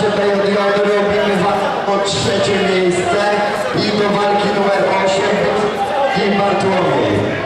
macie PJJ, robimy o trzecie miejsce i do walki numer 8 Kim Bartłomiej.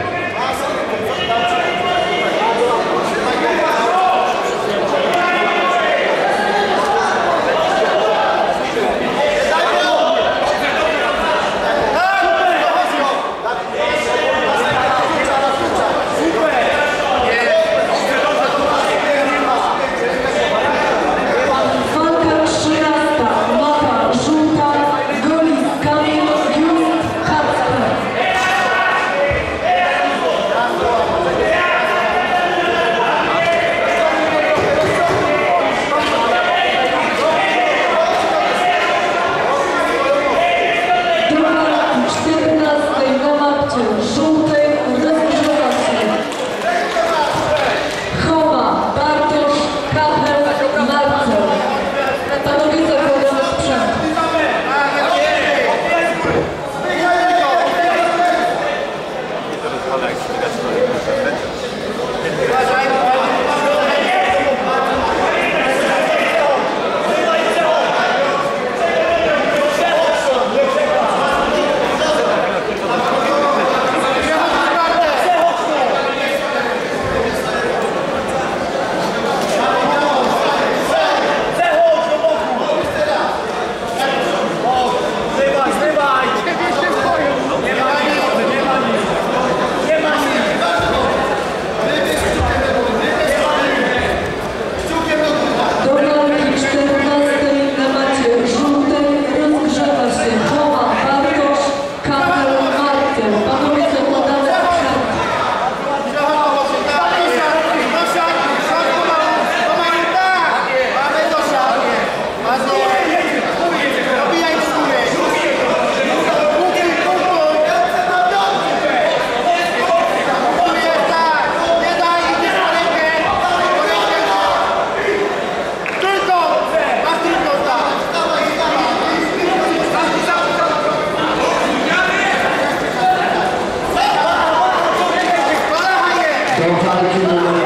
Do walki numer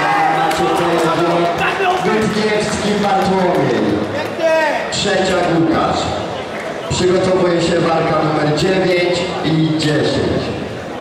8 Witkiewski Bartłomiej. Trzecia Łukasz. Przygotowuje się walka numer 9 i 10.